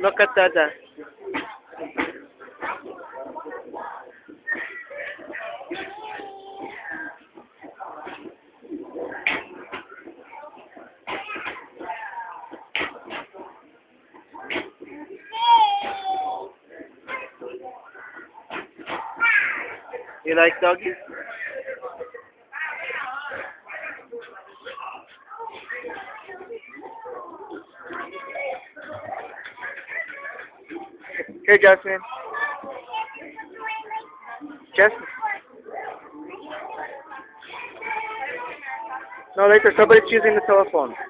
Look at Dada. You like doggies? Here, Jasmine. Jasmine. No, later. Somebody's using the telephone.